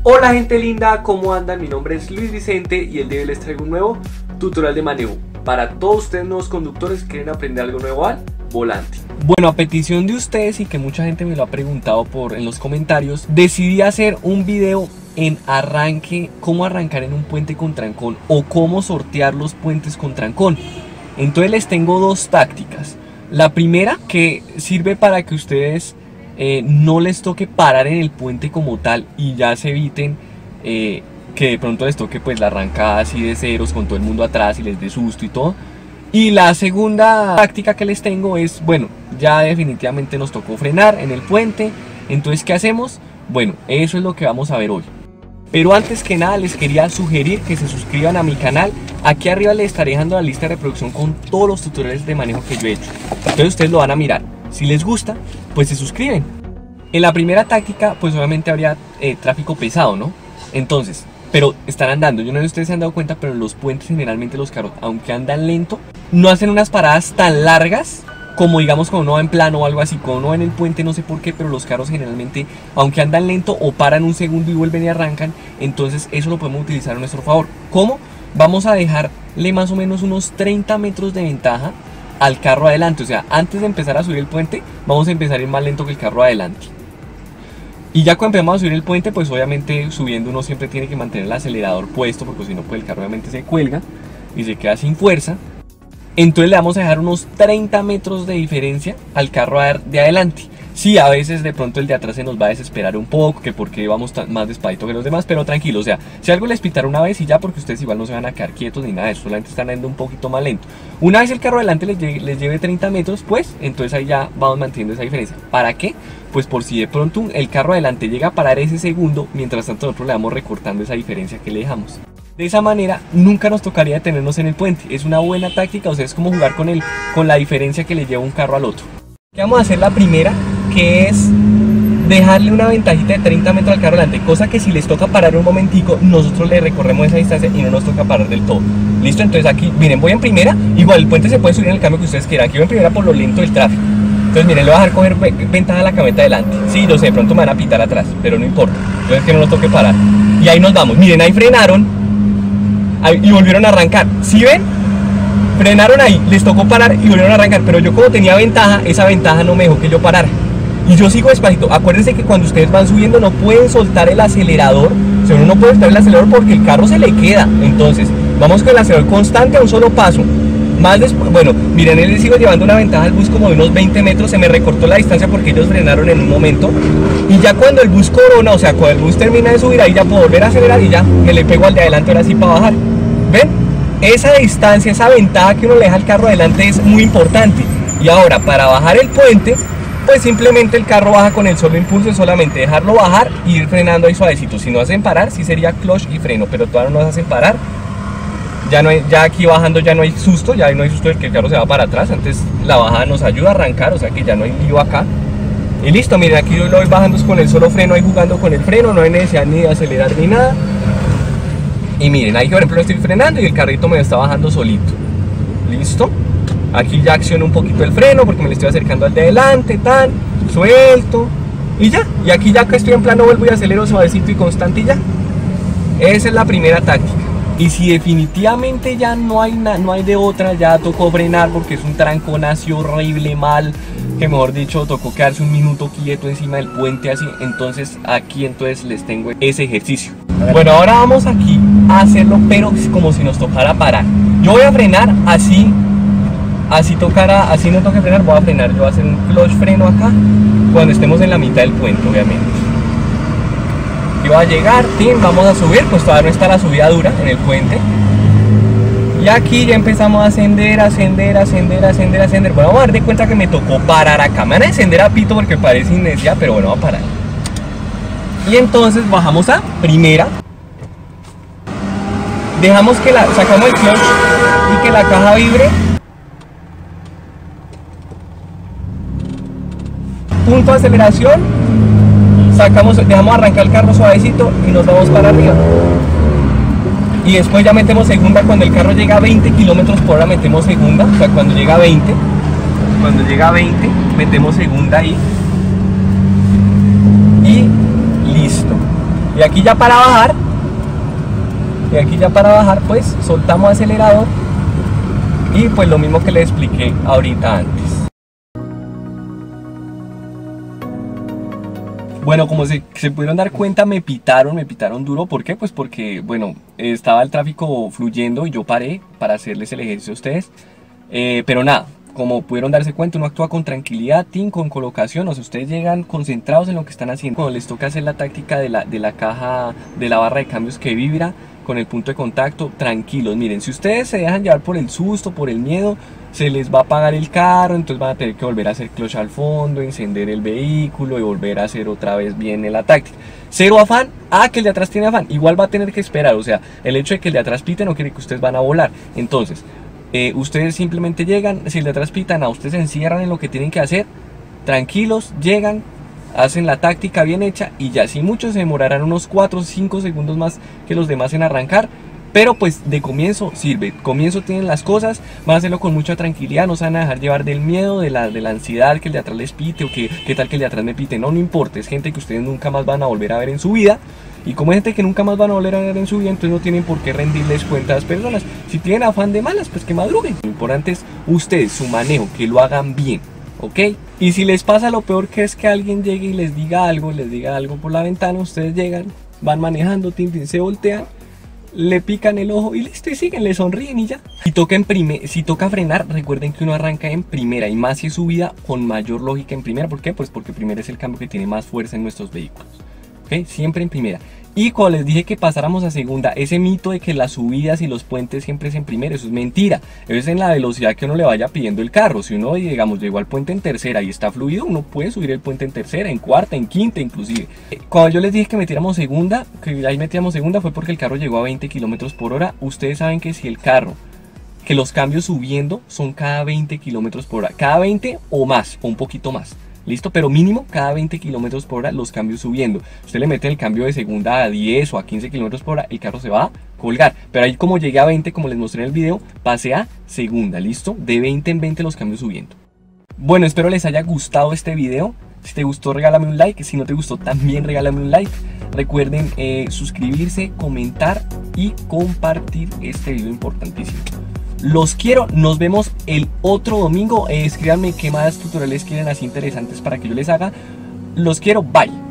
Hola gente linda, ¿cómo andan? Mi nombre es Luis Vicente y el día de hoy les traigo un nuevo tutorial de manejo para todos ustedes nuevos conductores que quieren aprender algo nuevo al volante. Bueno, a petición de ustedes y que mucha gente me lo ha preguntado en los comentarios, decidí hacer un video en arranque, cómo arrancar en un puente con trancón o cómo sortear los puentes con trancón. Entonces les tengo dos tácticas. La primera, que sirve para que ustedes no les toque parar en el puente como tal y ya se eviten que de pronto les toque pues la arrancada así de ceros con todo el mundo atrás y les dé susto y todo. Y la segunda táctica que les tengo es, bueno, ya definitivamente nos tocó frenar en el puente, entonces ¿qué hacemos? Bueno, eso es lo que vamos a ver hoy. Pero antes que nada les quería sugerir que se suscriban a mi canal. Aquí arriba les estaré dejando la lista de reproducción con todos los tutoriales de manejo que yo he hecho. Entonces ustedes lo van a mirar. Si les gusta, pues se suscriben. En la primera táctica, pues obviamente habría tráfico pesado, ¿no? Entonces, pero están andando. Yo no sé si ustedes se han dado cuenta, pero en los puentes generalmente los carros, aunque andan lento, no hacen unas paradas tan largas como digamos cuando uno va en plano o algo así. Cuando uno va en el puente no sé por qué, pero los carros generalmente, aunque andan lento, o paran un segundo y vuelven y arrancan. Entonces eso lo podemos utilizar a nuestro favor. ¿Cómo? Vamos a dejarle más o menos unos 30 metros de ventaja al carro adelante. O sea, antes de empezar a subir el puente, vamos a empezar a ir más lento que el carro adelante. Y ya cuando empezamos a subir el puente, pues obviamente subiendo uno siempre tiene que mantener el acelerador puesto, porque si no, pues el carro obviamente se cuelga y se queda sin fuerza. Entonces le vamos a dejar unos 30 metros de diferencia al carro de adelante. Sí, a veces de pronto el de atrás se nos va a desesperar un poco, que porque vamos más despacito que los demás, pero tranquilo, o sea, si algo les pitará una vez y ya, porque ustedes igual no se van a quedar quietos ni nada de eso, solamente están yendo un poquito más lento. Una vez el carro adelante les lleve 30 metros, pues entonces ahí ya vamos manteniendo esa diferencia. ¿Para qué? Pues por si de pronto el carro adelante llega a parar ese segundo, mientras tanto nosotros le vamos recortando esa diferencia que le dejamos. De esa manera nunca nos tocaría detenernos en el puente. Es una buena táctica, o sea, es como jugar con la diferencia que le lleva un carro al otro. Vamos a hacer la primera, que es dejarle una ventajita de 30 metros al carro adelante, cosa que si les toca parar un momentico, nosotros le recorremos esa distancia y no nos toca parar del todo. ¿Listo? Entonces aquí, miren, voy en primera. Igual el puente se puede subir en el cambio que ustedes quieran. Aquí voy en primera por lo lento del tráfico. Entonces miren, le voy a dejar coger ventaja a la camioneta adelante. Sí, yo sé, de pronto me van a pitar atrás, pero no importa. Entonces que no nos toque parar. Y ahí nos vamos. Miren, ahí frenaron y volvieron a arrancar. ¿Sí ven? Frenaron ahí, les tocó parar y volvieron a arrancar. Pero yo como tenía ventaja, esa ventaja no me dejó que yo parara. Y yo sigo despacito. Acuérdense que cuando ustedes van subiendo no pueden soltar el acelerador. O sea, uno no puede soltar el acelerador porque el carro se le queda. Entonces, vamos con el acelerador constante a un solo paso. Más después, bueno, miren, él le sigo llevando una ventaja al bus como de unos 20 metros. Se me recortó la distancia porque ellos frenaron en un momento. Y ya cuando el bus corona, o sea, cuando el bus termina de subir, ahí ya puedo volver a acelerar y ya me le pego al de adelante ahora sí para bajar. ¿Ven? Esa distancia, esa ventaja que uno le deja al carro adelante es muy importante. Y ahora, para bajar el puente, pues simplemente el carro baja con el solo impulso, es solamente dejarlo bajar e ir frenando ahí suavecito. Si no hacen parar, sí sería clutch y freno, pero todavía no nos hacen parar. Ya aquí bajando ya no hay susto, ya no hay susto de que el carro se va para atrás. Antes la bajada nos ayuda a arrancar, o sea que ya no hay lío acá. Y listo, miren, aquí yo lo voy bajando con el solo freno, ahí jugando con el freno, no hay necesidad ni de acelerar ni nada. Y miren, ahí por ejemplo estoy frenando y el carrito me está bajando solito. Listo. Aquí ya acciono un poquito el freno porque me le estoy acercando al de adelante, tan, suelto. Y ya, y aquí ya que estoy en plano vuelvo y acelero suavecito y constante y ya. Esa es la primera táctica. Y si definitivamente ya no hay de otra, ya tocó frenar porque es un trancón así horrible, mal, que mejor dicho tocó quedarse un minuto quieto encima del puente así, entonces aquí les tengo ese ejercicio. Bueno, ahora vamos aquí a hacerlo, pero como si nos tocara parar. Yo voy a frenar así no toque frenar, voy a frenar, yo voy a hacer un clutch freno acá, cuando estemos en la mitad del puente, obviamente. Y va a llegar, vamos a subir, pues todavía no está la subida dura en el puente. Y aquí ya empezamos a ascender. Bueno, vamos a dar de cuenta que me tocó parar acá. Me van a encender a pito porque parece inercia, pero bueno, va a parar. Y entonces bajamos a primera. Dejamos que sacamos el clutch y que la caja vibre. Punto de aceleración. Dejamos arrancar el carro suavecito y nos vamos para arriba. Y después ya metemos segunda cuando el carro llega a 20 kilómetros por hora, metemos segunda. O sea, cuando llega a 20, metemos segunda ahí. Y listo. Y aquí ya para bajar, pues soltamos acelerador y pues lo mismo que les expliqué ahorita antes. Bueno, como se pudieron dar cuenta, me pitaron duro. ¿Por qué? Pues porque, bueno, estaba el tráfico fluyendo y yo paré para hacerles el ejercicio a ustedes. Pero nada, como pudieron darse cuenta, uno actúa con tranquilidad, con colocación. O sea, ustedes llegan concentrados en lo que están haciendo. Cuando les toca hacer la táctica de la caja, de la barra de cambios que vibra con el punto de contacto, tranquilos. Miren, si ustedes se dejan llevar por el susto, por el miedo, se les va a apagar el carro, entonces van a tener que volver a hacer clutch al fondo, encender el vehículo y volver a hacer otra vez bien la táctica. Cero afán, que el de atrás tiene afán, igual va a tener que esperar. O sea, el hecho de que el de atrás pite no quiere que ustedes van a volar. Entonces, ustedes simplemente llegan, si el de atrás pitan, ustedes se encierran en lo que tienen que hacer, tranquilos, llegan, hacen la táctica bien hecha y ya. Si muchos se demorarán unos 4 o 5 segundos más que los demás en arrancar, pero pues de comienzo sirve. Comienzo tienen las cosas, van a hacerlo con mucha tranquilidad, no se van a dejar llevar del miedo, de la ansiedad que el de atrás les pite o que tal que el de atrás me pite. No importa, es gente que ustedes nunca más van a volver a ver en su vida. Y como es gente que nunca más van a volver a ver en su vida, entonces no tienen por qué rendirles cuenta a las personas. Si tienen afán de malas, pues que madruguen. Lo importante es ustedes, su manejo, que lo hagan bien, ¿ok? Y si les pasa lo peor, que es que alguien llegue y les diga algo por la ventana, ustedes llegan, van manejando, se voltean, le pican el ojo y listo, y siguen, le sonríen y ya. Si toca frenar, recuerden que uno arranca en primera, y más si es subida, con mayor lógica en primera. ¿Por qué? Pues porque primera es el cambio que tiene más fuerza en nuestros vehículos, ¿ok? Siempre en primera. Y cuando les dije que pasáramos a segunda, ese mito de que las subidas y los puentes siempre es en primera, eso es mentira. Eso es en la velocidad que uno le vaya pidiendo el carro. Si uno, digamos, llegó al puente en tercera y está fluido, uno puede subir el puente en tercera, en cuarta, en quinta inclusive. Cuando yo les dije que metiéramos segunda, fue porque el carro llegó a 20 km/h. Ustedes saben que si el carro, que los cambios subiendo son cada 20 km/h, cada 20 o más, o un poquito más. ¿Listo? Pero mínimo cada 20 km/h los cambios subiendo. Usted le mete el cambio de segunda a 10 o a 15 km/h, el carro se va a colgar. Pero ahí, como llegué a 20, como les mostré en el video, pasé a segunda, ¿listo? De 20 en 20 los cambios subiendo. Bueno, espero les haya gustado este video. Si te gustó, regálame un like. Si no te gustó, también regálame un like. Recuerden suscribirse, comentar y compartir este video importantísimo. Los quiero, nos vemos el otro domingo. Escríbanme qué más tutoriales quieren así interesantes para que yo les haga. Los quiero, bye.